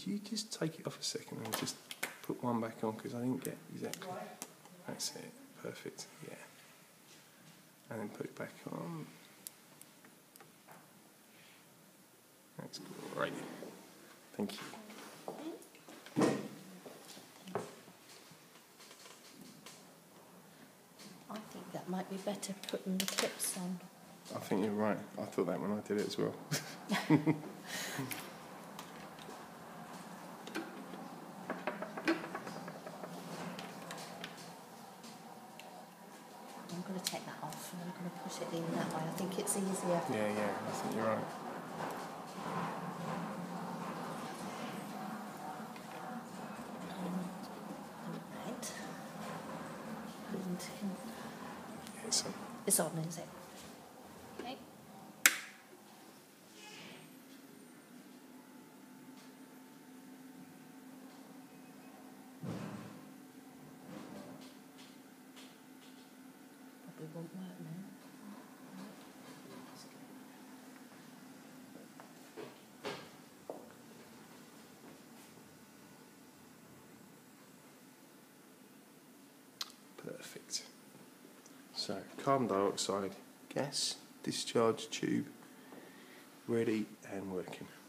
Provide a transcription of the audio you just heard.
you just take it off a second and just put one back on, because I didn't get exactly. That's it. Perfect. Yeah. And then put it back on. That's great. Thank you. I think that might be better putting the clips on. I think you're right. I thought that when I did it as well. I'm going to take that off and I'm going to put it in that way. I think it's easier. Yeah, I think you're right. It's on, is it? Okay. Probably won't work now. Perfect. So, carbon dioxide gas discharge tube ready and working.